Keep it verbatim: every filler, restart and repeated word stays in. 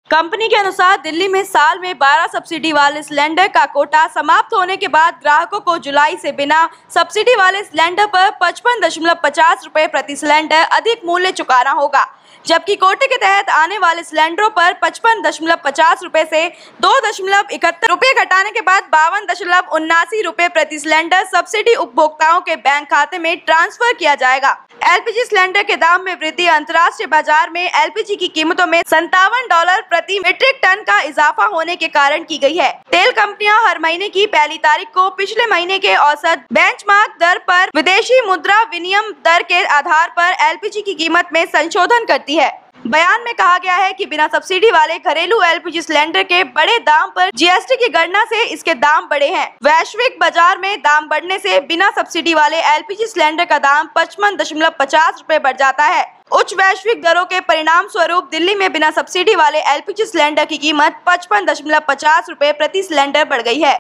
Company के अनुसार दिल्ली में साल में बारह सब्सिडी वाले सिलेंडर का कोटा समाप्त होने के बाद ग्राहकों को जुलाई से बिना सब्सिडी वाले सिलेंडर पर पचपन दशमलव पचास रुपए प्रति सिलेंडर अधिक मूल्य चुकाना होगा, जबकि कोटे के तहत आने वाले सिलेंडरों पर पचपन दशमलव पचास रुपए से दो दशमलव इकहत्तर रुपए घटाने के बाद बावन दशमलव उन्नासी रुपए प्रति सिलेंडर सब्सिडी उपभोक्ताओं के बैंक खाते में ट्रांसफर किया जाएगा। एलपीजी सिलेंडर के दाम में वृद्धि। अंतर्राष्ट्रीय बाजार में एलपीजी की कीमतों में संतावन डॉलर प्रति मीट्रिक टन का इजाफा होने के कारण की गई है। तेल कंपनियां हर महीने की पहली तारीख को पिछले महीने के औसत बेंचमार्क दर पर विदेशी मुद्रा विनिमय दर के आधार पर एलपीजी की कीमत में संशोधन करती है। बयान में कहा गया है कि बिना सब्सिडी वाले घरेलू एलपीजी सिलेंडर के बड़े दाम पर जीएसटी की गणना से इसके दाम बढ़े हैं। वैश्विक बाजार में दाम बढ़ने से बिना सब्सिडी वाले एलपीजी सिलेंडर का दाम पचपन दशमलव पचास रुपए बढ़ जाता है। उच्च वैश्विक दरों के परिणाम स्वरूप दिल्ली में बिना सब्सिडी वाले एलपीजी सिलेंडर की कीमत पचपन दशमलव पचास रुपए प्रति सिलेंडर बढ़ गई है।